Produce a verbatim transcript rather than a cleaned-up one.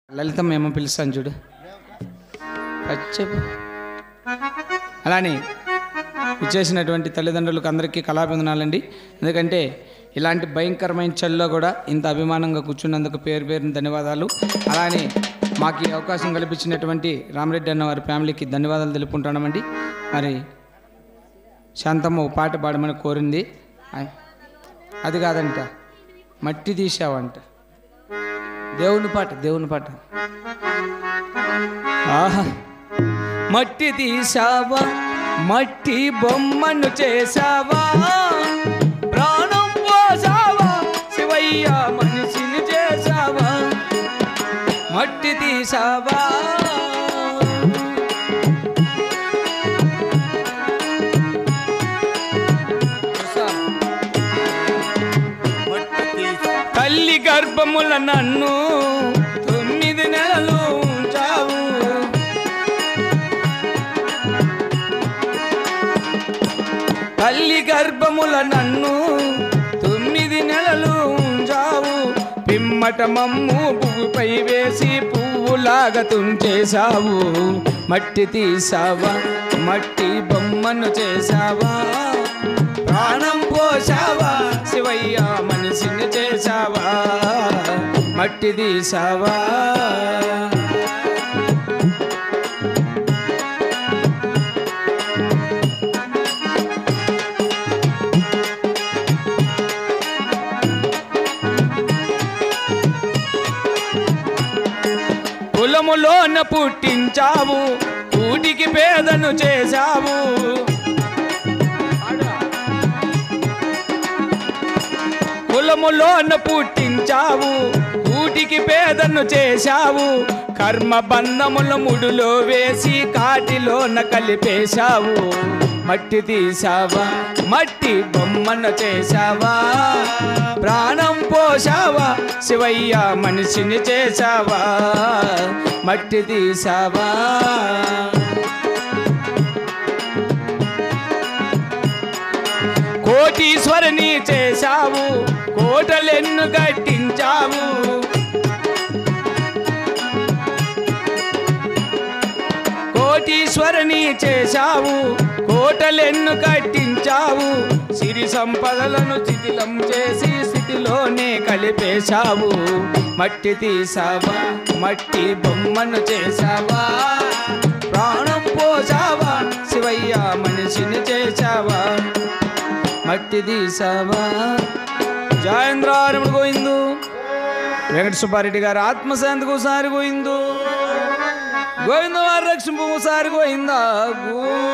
లలితమ్మ ఏమో పిలుస్తాను చూడు. చెప్పు. అలానే ఇచ్చేసినటువంటి తల్లిదండ్రులకు అందరికీ కళాభివందనాలండి. ఎందుకంటే ఇలాంటి భయంకరమైన చలిలో కూడా ఇంత అభిమానంగా కూర్చున్నందుకు పేరు పేరున ధన్యవాదాలు. అలానే మాకు ఈ అవకాశం కల్పించినటువంటి రామరెడ్డి అన్న వారి ఫ్యామిలీకి ధన్యవాదాలు తెలుపుకుంటున్నామండి. మరి శాంతమ్మ ఓ పాట పాడమని కోరింది. అది కాదంట, మట్టి తీసావంట. దేవుని పాట దేవుని పాట ఆహా. మట్టి తీసావా, మట్టి బొమ్మను చేసావా, ప్రాణం పోసావా, శివయ్య మనిషిని చేసావా, మట్టి తీసావా. తల్లి గర్భముల నన్ను తొమ్మిది నెలలు ఉంచావు, తల్లి గర్భముల నన్ను తొమ్మిది నెలలు ఉంచావు, పిమ్మట మమ్ము పువ్వుపై వేసి పువ్వులాగా తుంచేశావు, మట్టి తీసావా, మట్టి బొమ్మను చేసావా, ప్రాణం పోసావా, శివయ్య మనిషిని చేసావా, మట్టి తీసావా. కులములోన పుట్టించావు, కూటికి పేదను చేశావు, కులములోన పుట్టించావు, కూటికి పేదను చేశావు, కర్మ బంధముల ముడులో వేసి కాటిలోన కలిపేశావు, మట్టి తీసావా, మట్టి బొమ్మను చేశావా, ప్రాణం పోసావా, శివయ్య మనిషిని చేశావా, మట్టి తీసావా. కోటీశ్వరుని చేశావు, కోటలెన్ను కట్టించావు, కోటీశ్వరుని చేశావు, కోటలెన్ను కట్టించావు, సిరి సంపదలను శిథిలం చేసి స్థితిలోనే కలిపేశావు, మట్టి తీసావా, మట్టి బొమ్మను చేశావా, ప్రాణం పోసావా, శివయ్య మనిషిని చేశావా, మట్టి తీసావా. జయేంద్రారముడు గోయిందు, వెంకట సుబ్బారెడ్డి గారు ఆత్మశాంతికి ఒకసారి గోయిందు, గోవింద వారి రక్షింపు ఒకసారి గోయిందా గో.